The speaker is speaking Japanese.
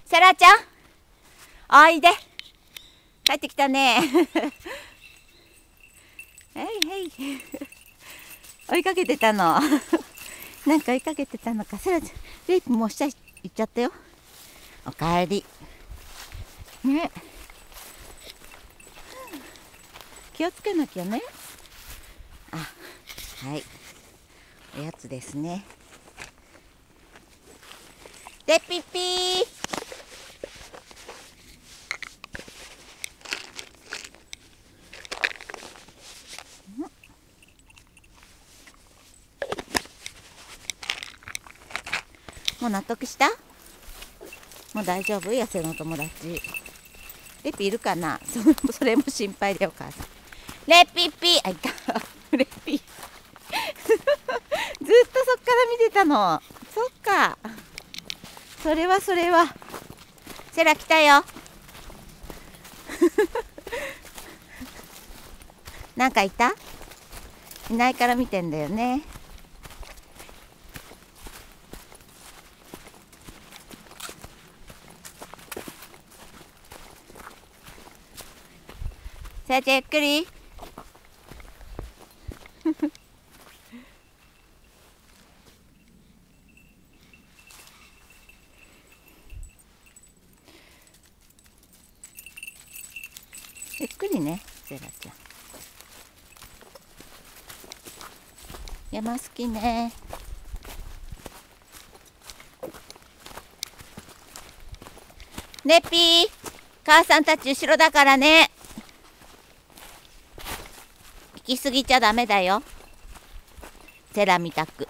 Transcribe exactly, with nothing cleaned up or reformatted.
セラちゃん、おいで。帰ってきたね。へいへい。追いかけてたの。なんか追いかけてたのか。セラちゃん、レイプもう下行っちゃったよ。おかえり。ね。気をつけなきゃね。あ、はい。おやつですね。でピッピー。もう納得した？もう大丈夫？野生の友達。レピいるかな？そ、それも心配だよ、お母さん。レピッピー、あ、いた。レピ。ずっとそっから見てたの。そっか。それはそれは。セラ来たよ。なんかいた？いないから見てんだよね。セラちゃんゆっくり。ゆっくりね、セラちゃん。山好きね。ねピー、母さんたち後ろだからね。行き過ぎちゃダメだよ。セラみたく。